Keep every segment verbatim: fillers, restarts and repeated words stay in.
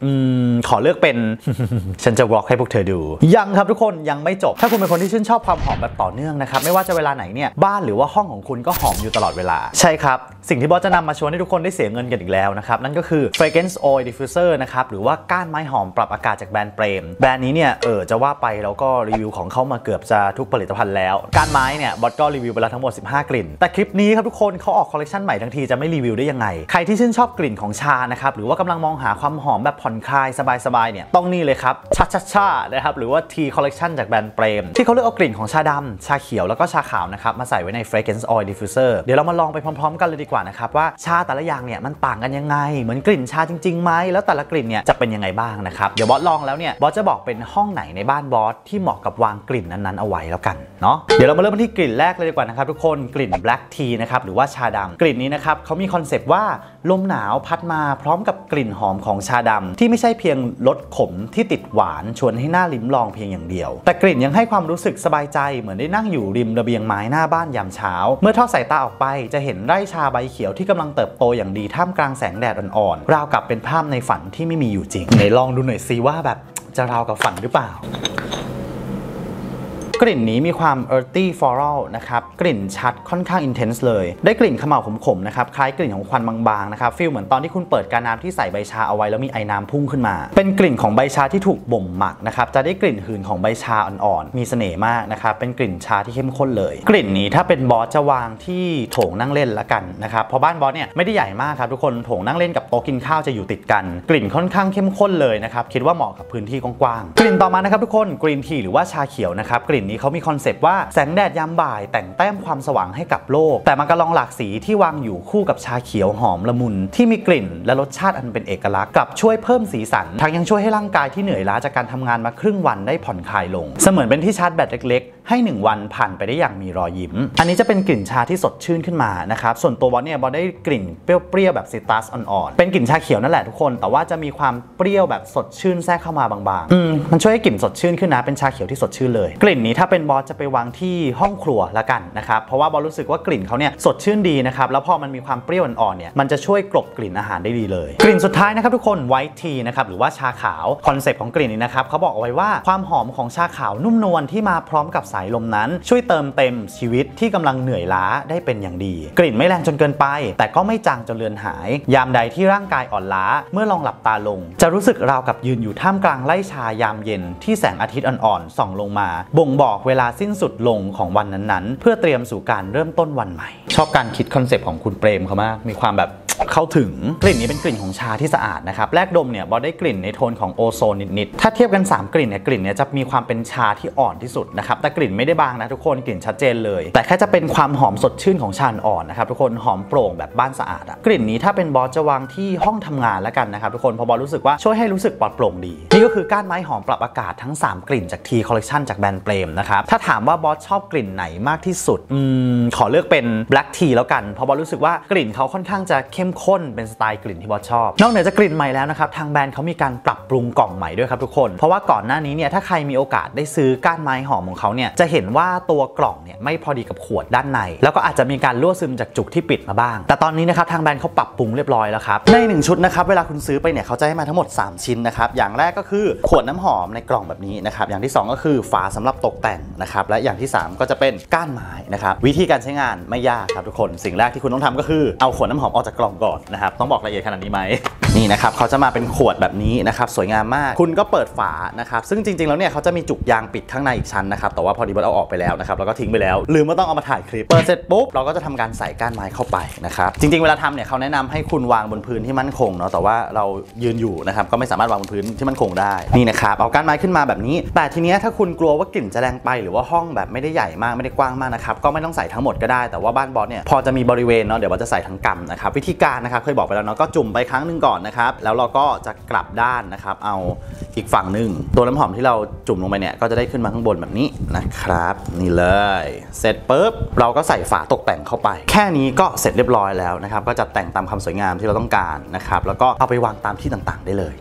อืมขอเลือกเป็น ฉันจะวอล์กให้พวกเธอดูยังครับทุกคนยังไม่จบถ้าคุณเป็นคนที่ชื่นชอบความหอมแบบต่อเนื่องนะครับไม่ว่าจะเวลาไหนเนี่ยบ้านหรือว่าห้องของคุณก็หอมอยู่ตลอดเวลาใช่ครับสิ่งที่บอสจะนำมาชวนให้ทุกคนได้เสียเงินกันอีกแล้วนะครับนั่นก็คือ fragrance oil diffuser นะครับหรือว่าก้านไม้หอมปรับอากาศจากแบรนด์เปรมแบรนด์นี้เนี่ยเออจะว่าไปแล้วก็รีวิวของเขามาเกือบจะทุกผลิตภัณฑ์แล้วก้านไม้เนี่ยบอสก็รีวิวไปแล้วทั้งหมดสิบห้ากลิ่นแต่คลิปนี้ครับทุกคนเขาออกคอลเลคชันใหม่ทั้งทีจะไม่รีวิวได้ยังไงใครที่ชื่นชอบกลิ่นของชานะครับหรือว่ากำลังมองหาความหอมแบบผ่อนคลายสบายๆเนี่ยต้องนี่เลยครับชาชาชานะครับหรือว่า Tea Collection จากแบรนด์เปรมที่เขาเลือกเอากลิ่นของชาดำชาเขียวแล้วก็ชาขาวนะครับมาใส่ไว้ใน fragrance oil diffuser เดี๋ยวเรามาลองไปพร้อมๆกันเลยดีกว่านะครับว่าชาแต่ละอย่างเนี่ยมันต่างกันยังไงเหมือนกลิ่นชาจริงๆไหมแล้วแต่ละกลิ่นเนี่ยจะเป็นยังไงบ้างนะครับเดี๋ยวบอสลองแล้วเนี่ยบอสจะบอกเป็นห้องไหนในบ้านบอสที่เหมาะกับวางกลิ่นนั้นๆเอาไว้แล้วกันเนาะเดี๋ยวเรามาเริ่มที่กลิ่นแรกเลยดีกว่านะครับทุกคนกลิ่น black tea นะครับหรือว่าชาดำกลิ่นนี้นะครับเขามีคอนเซปต์ว่าลมหนาวพัดมาพร้อมกับกลิ่นหอมของชาดำที่ไม่ใช่เพียงรสขมที่ติดหวานชวนให้น่าลิ้มลองเพียงอย่างเดียวแต่กลิ่นยังให้ความรู้สึกสบายใจเหมือนได้นั่งอยู่ริมระเบียงไม้หน้าบ้านยามเช้าเมื่อทอดสายตาออกไปจะเห็นไร่ชาใบเขียวที่กำลังเติบโตอย่างดีท่ามกลางแสงแดดอ่อนๆราวกับเป็นภาพในฝันที่ไม่มีอยู่จริงไหนลองดูหน่อยซิว่าแบบจะราวกับฝันหรือเปล่ากลิ่นนี้มีความ earthy floral นะครับกลิ่นชัดค่อนข้าง intense เลยได้กลิ่นขมขมๆนะครับคล้ายกลิ่นของควันบางๆนะครับฟีลเหมือนตอนที่คุณเปิดกาน้ำที่ใส่ใบชาเอาไว้แล้วมีไอน้ำพุ่งขึ้นมาเป็นกลิ่นของใบชาที่ถูกบ่มหมักนะครับจะได้กลิ่นหืนของใบชาอ่อนๆมีเสน่ห์มากนะครับเป็นกลิ่นชาที่เข้มข้นเลยกลิ่นนี้ถ้าเป็นบอสจะวางที่โถงนั่งเล่นละกันนะครับเพราะบ้านบอสเนี่ยไม่ได้ใหญ่มากครับทุกคนโถงนั่งเล่นกับโต๊ะกินข้าวจะอยู่ติดกันกลิ่นค่อนข้างเข้มข้นเลยนะครับคิดว่าเหมาะกับพื้นที่กว้างๆกลิ่นต่อมานะครับทุกคนกรีนทีหรือว่าชาเขียวนะครับกลิ่นนี้เขามีคอนเซปต์ว่าแสงแดดยามบ่ายแต่งแต้มความสว่างให้กับโลกแต่มันกระลองหลากสีที่วางอยู่คู่กับชาเขียวหอมละมุนที่มีกลิ่นและรสชาติอันเป็นเอกลักษณ์กลับช่วยเพิ่มสีสันทั้งยังช่วยให้ร่างกายที่เหนื่อยล้าจากการทำงานมาครึ่งวันได้ผ่อนคลายลงเสมือนเป็นที่ชาร์จแบตเล็กๆให้หนึ่งวันผ่านไปได้อย่างมีรอยยิ้มอันนี้จะเป็นกลิ่นชาที่สดชื่นขึ้นมานะครับส่วนตัวบอสเนี่ยบอสได้กลิ่นเปรี้ยวๆแบบซิตรัสอ่อนๆเป็นกลิ่นชาเขียวนั่นแหละทุกคนแต่ว่าจะมีความเปรี้ยวแบบสดชื่นแทรกเข้ามาบางๆอืมมันช่วยให้กลิ่นสดชื่นขึ้นนะเป็นชาเขียวที่สดชื่นเลยกลิ่นนี้ถ้าเป็นบอสจะไปวางที่ห้องครัวละกันนะครับเพราะว่าบอสรู้สึกว่ากลิ่นเขาเนี่ยสดชื่นดีนะครับแล้วพอมันมีความเปรี้ยวอ่อนๆเนี่ยมันจะช่วยกลบกลิ่นอาหารได้ดีเลยกลิ่นสุดท้ายนะครับทุกคน white tea นะครับหรือว่าชาขาวคอนเซปต์ของกลิ่นนี้นะครับเขาบอกเอาไว้ว่าความหอมของชาขาวนุ่มนวลที่มาพร้อมกับสายลมนั้นช่วยเติมเต็มชีวิตที่กำลังเหนื่อยล้าได้เป็นอย่างดีกลิ่นไม่แรงจนเกินไปแต่ก็ไม่จางจนเลือนหายยามใดที่ร่างกายอ่อนล้าเมื่อลองหลับตาลงจะรู้สึกราวกับยืนอยู่ท่ามกลางไร่ชายามเย็นที่แสงอาทิตย์อ่อนๆส่องลงมาบ่งบอกเวลาสิ้นสุดลงของวันนั้นๆเพื่อเตรียมสู่การเริ่มต้นวันใหม่ชอบการคิดคอนเซปต์ของคุณเปรมเขามากมีความแบบเข้าถึงกลิ่นนี้เป็นกลิ่นของชาที่สะอาดนะครับแรกดมเนี่ยบอสได้กลิ่นในโทนของโอโซนนิดๆถ้าเทียบกันสามกลิ่นเนี่ยกลิ่นเนี่ยจะมีความเป็นชาที่อ่อนที่สุดนะครับแต่กลิ่นไม่ได้บางนะทุกคนกลิ่นชัดเจนเลยแต่แค่จะเป็นความหอมสดชื่นของชาอ่อนนะครับทุกคนหอมโปร่งแบบบ้านสะอาดอะกลิ่นนี้ถ้าเป็นบอสจะวางที่ห้องทำงานแล้วกันนะครับทุกคนเพราะบอสรู้สึกว่าช่วยให้รู้สึกปลอดโปร่งดีนี่ก็คือก้านไม้หอมปรับอากาศทั้งสามกลิ่นจาก Tea Collection จากแบรนด์เปรมนะครับถ้าถามว่าบอสชอบกลิ่นไหนมากที่สุดอืมขอเลือกเป็น black tea แล้วกันเพราะบอสรู้สึกว่ากลิ่นเขาค่อนข้างจะเข้มข้นเป็นสไตล์กลิ่นที่บอสชอบนอกเหนือจากกลิ่นใหม่แล้วนะครับทางแบรนด์เขามีการปรับปรุงกล่องใหม่ด้วยครับทุกคนเพราะว่าก่อนหน้านี้เนี่ยถ้าใครมีโอกาสได้ซื้อก้านไม้หอมของเขาเนี่ยจะเห็นว่าตัวกล่องเนี่ยไม่พอดีกับขวดด้านในแล้วก็อาจจะมีการรั่วซึมจากจุกที่ปิดมาบ้างแต่ตอนนี้นะครับทางแบรนด์เขาปรับปรุงเรียบร้อยแล้วครับในหนึ่งชุดนะครับเวลาคุณซื้อไปเนี่ยเขาจะให้มาทั้งหมดสามชิ้นนะครับอย่างแรกก็คือขวดน้ำหอมในกล่องแบบนี้นะครับอย่างที่สองก็คือฝาสำหรับตกแต่งนะครับและอย่างที่สามก็จะเป็นก้านไม้นะครับวิธีการใช้งานไม่ยากครับทุกคนสิ่งแรกที่คุณต้องทำก็คือเอาขวดน้ำหอมออกจากกล่องก่อนนะครับต้องบอกละเอียดขนาดนี้ไหมนี่นะครับเขาจะมาเป็นขวดแบบนี้นะครับสวยงามมากคุณก็เปิดฝานะครับซึ่งจริงๆแล้วเนี่ยเขาจะมีจุกยางปิดข้างในอีกชั้นนะครับแต่ว่าพอดีบอสเอาออกไปแล้วนะครับแล้วก็ทิ้งไปแล้วลืมว่าต้องเอามาถ่ายคลิปเปิดเสร็จปุ๊บเราก็จะทำการใส่ก้านไม้เข้าไปนะครับจริงๆเวลาทำเนี่ยเขาแนะนำให้คุณวางบนพื้นที่มั่นคงเนาะแต่ว่าเรายืนอยู่นะครับก็ไม่สามารถวางบนพื้นที่มั่นคงได้นี่นะครับเอาก้านไม้ขึ้นมาแบบนี้แต่ทีเนี้ยถ้าคุณกลัวว่ากลิ่นจะแรงไปหรือว่าห้องแบบไม่ได้ใหญ่มากไม่ได้กว้างมากนะครับก็ไม่ต้องใส่ทั้งหมดก็ได้แต่ว่าบ้านบอสเนี่ยพอจะมีบริเวณเนาะเดี๋ยวบอสจะใส่ทั้งกำนะครับวิธีการนะครับเคยบอกไปแล้วเนาะก็จุ่มไปครั้งนึงก่อนนะครับแล้วเราก็จะกลับด้านนะครับเอาอีกฝั่งหนึ่งตัวน้ำหอมที่เราจุ่มลงไปเนี่ยก็จะได้ขึ้นมาข้างบนแบบนี้นะครับนี่เลยเสร็จปุ๊บเราก็ใส่ฝาตกแต่งเข้าไปแค่นี้ก็เสร็จเรียบร้อยแล้วนะครับก็จัดแต่งตามความสวยงามที่เราต้องการนะครับแล้วก็เอาไปวางตามที่ต่างๆได้เลย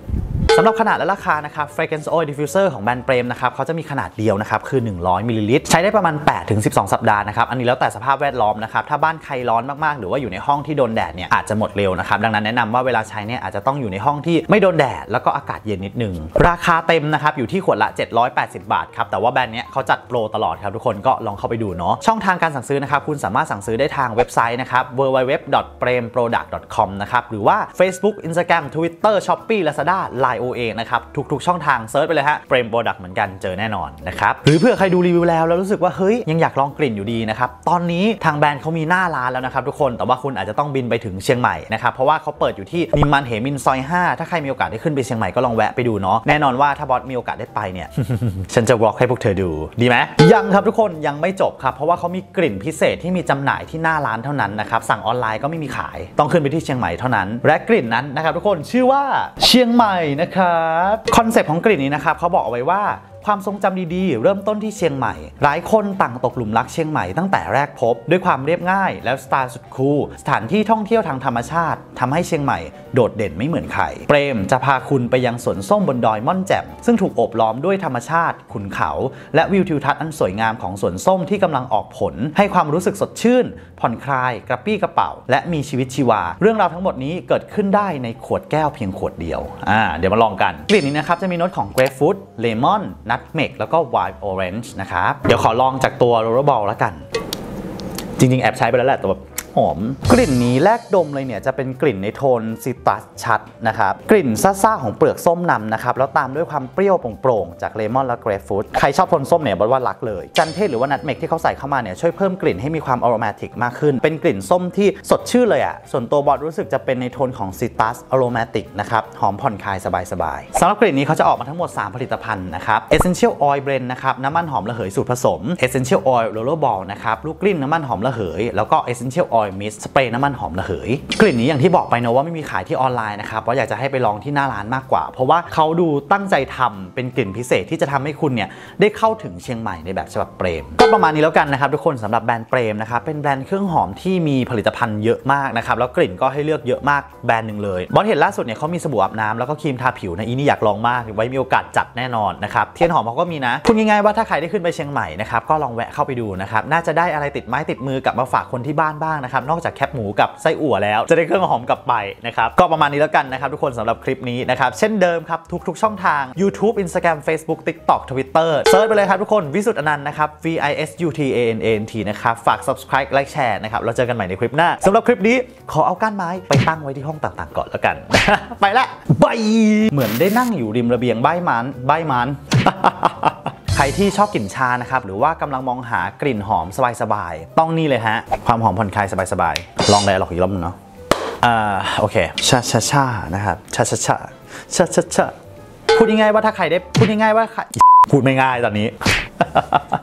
สำหรับขนาดและราคานะครับ Fragrance Oil Diffuser ของแบรนด์เปรมนะครับเขาจะมีขนาดเดียวนะครับคือหนึ่งร้อยมิลลิลิตรใช้ได้ประมาณ แปดถึงสิบสอง สัปดาห์นะครับอันนี้แล้วแต่สภาพแวดล้อมนะครับถ้าบ้านใครร้อนมากๆหรือว่าอยู่ในห้องที่โดนแดดเนี่ยอาจจะหมดเร็วนะครับดังนั้นแนะนำว่าเวลาใช้เนี่ยอาจจะต้องอยู่ในห้องที่ไม่โดนแดดแล้วก็อากาศเย็นนิดนึงราคาเต็มนะครับอยู่ที่ขวดละเจ็ดร้อยแปดสิบบาทครับแต่ว่าแบรนด์เนี้ยเขาจัดโปรตลอดครับทุกคนก็ลองเข้าไปดูเนาะช่องทางการสั่งซื้อนะครับคุณสามารถสั่งซื้อได้ทางเว็บไซต์นะครับ ดับเบิลยู ดับเบิลยู ดับเบิลยู ดอท เปรมโปรดักต์ ดอท คอม นะครับหรือว่า Facebook Instagram Twitter Shopee Lazada ไลน์ โอ เอ นะครับทุกๆช่องทางเซิร์ชไปเลยฮะเปรมโปรดักต์เหมือนกันเจอแน่นอนนะครับหรือเผื่อใครดูรีวิวแล้วแล้วรู้สึกว่าเฮ้ยยังอยากลองกลิ่นอยู่ดีนะครับตอนนี้ทางแบรนด์เขามีหน้าร้านแล้วนะครับทุกคนแต่ว่าคุณอาจจะต้องบินไปถึงเชียงใหม่นะครับเพราะว่าเขาเปิดอยู่ที่นิมมานเหมินซอยห้าถ้าใครมีโอกาสได้ขึ้นไปเชียงใหม่ก็ลองแวะไปดูเนาะแน่นอนว่าถ้าบอสมีโอกาสได้ไปเนี่ย ฉันจะวอล์กให้พวกเธอดูดีไหมยังครับทุกคนยังไม่จบครับเพราะว่าเขามีกลิ่นพิเศษที่มีจำหน่ายที่หน้าร้านเท่านั้นนะครับสั่งออนไลน์ก็ไม่มีขายต้องขึ้นไปที่เชียงใหม่เท่านั้นและกลิ่นนั้นนะครับทุกคนชื่อว่าเชียงใหม่นะครับคอนเซปต์ของกลิ่นนี้นะครับเขาบอกเอาไว้ว่าความทรงจำดีๆเริ่มต้นที่เชียงใหม่หลายคนต่างตกหลุมรักเชียงใหม่ตั้งแต่แรกพบด้วยความเรียบง่ายและสไตล์สุดคูลสถานที่ท่องเที่ยวทางธรรมชาติทำให้เชียงใหม่โดดเด่นไม่เหมือนใครเปรมจะพาคุณไปยังสวนส้มบนดอยม่อนแจ่มซึ่งถูกโอบล้อมด้วยธรรมชาติขุนเขาและวิวทิวทัศน์อันสวยงามของสวนส้มที่กำลังออกผลให้ความรู้สึกสดชื่นผ่อนคลายกระปี้กระเป๋าและมีชีวิตชีวาเรื่องราวทั้งหมดนี้เกิดขึ้นได้ในขวดแก้วเพียงขวดเดียวอ่าเดี๋ยวมาลองกันกลิ่นนี้นะครับจะมีโน้ตของเกรปฟรุตเลมอนนัทเมกแล้วก็Wild Orange นะครับเดี๋ยวขอลองจากตัว Rollerball แล้วกันจริงๆแอบใช้ไปแล้วแหละแต่แบบหอมกลิ่นนี้แรกดมเลยเนี่ยจะเป็นกลิ่นในโทนซิตรัสชัดนะครับกลิ่นซ่าๆของเปลือกส้มนำนะครับแล้วตามด้วยความเปรี้ยวโปร่งๆจากเลมอนและเกรปฟรุตใครชอบโทนส้มเนี่ยบอกว่ารักเลยจันเทศหรือว่านัทเมกที่เขาใส่เข้ามาเนี่ยช่วยเพิ่มกลิ่นให้มีความอโรมาติกมากขึ้นเป็นกลิ่นส้มที่สดชื่นเลยอ่ะส่วนตัวบอสรู้สึกจะเป็นในโทนของซิตรัสอโรมาติกนะครับหอมผ่อนคลายสบายๆสำหรับกลิ่นนี้เขาจะออกมาทั้งหมดสามผลิตภัณฑ์นะครับ Essential Oil Blend นะครับน้ำมันหอมระเหยสูตรผสม Essential Oil Rollerball นะครับลูกกลิ้งน้ำมันหอมระเหยแล้วก็ Essential Oil Mist สเปรย์น้ำมันหอมระเหยกลิ่นนี้อย่างที่บอกไปนะว่าไม่มีขายที่ออนไลน์นะครับเพราะอยากจะให้ไปลองที่หน้าร้านมากกว่าเพราะว่าเขาดูตั้งใจทำเป็นกลิ่นพิเศษที่จะทำให้คุณเนี่ยได้เข้าถึงเชียงใหม่ในแบบฉบับเปรมก็ประมาณนี้แล้วกันนะครับทุกคนสำหรับแบรนด์เปรมนะครับเป็นแบรนด์เครื่องหอมที่มีผลิตภัณฑ์เยอะมากนะครับแล้วกลิ่นก็ให้เลือกเยอะมากแบรนด์หนึ่งเลยบอสเห็นล่าสุดเนี่ยเขามีสบู่อาบน้ำแล้วก็ครีมทาผิวนะอีนี่อยากลองมากไว้มีโอกาสจัดแน่นอนนะครับเทียนหอมเขาก็มีนะพูดง่ายๆว่าถ้าใครได้ขึ้นไปเชียงใหม่นะครับก็ลองแวะเข้าไปดูนะครับน่าจะได้อะไรติดไม้ติดมือกลับมาฝากคนที่บ้านบ้างนะครับนอกจากแคปหมูกับไส้อั่วแล้วจะได้เครื่องหอมกลับไปนะครับก็ประมาณนี้แล้วกันนะครับทุกคนสำหรับคลิปนี้นะครับเช่นเดิมครับทุกๆช่องทาง YouTube Instagram Facebook TikTok Twitter เซิร์ชไปเลยครับทุกคนวิสุทธ์อนันต์นะครับ V I S U T A N A N T นะครับฝาก Subscribe Like Share นะครับเราเจอกันใหม่ในคลิปหน้าสำหรับคลิปนี้ขอเอาก้านไม้ไปตั้งไว้ที่ห้องต่างๆก่อนแล้วกัน ไปละบายเหมือนได้นั่งอยู่ริมระเบียงใบ้มันใบ้มัน ใครที่ชอบกลิ่นชานะครับหรือว่ากำลังมองหากลิ่นหอมสบายๆต้องนี่เลยฮะความหอมผ่อนคลายสบายๆลองได้หรอกอีกรอบนึงเนาะอ่าโอเคชาชาชานะครับชาชาชาชาชาชาพูดง่ายๆว่าถ้าใครได้พูดง่ายๆว่าพูดไม่ง่ายตอนนี้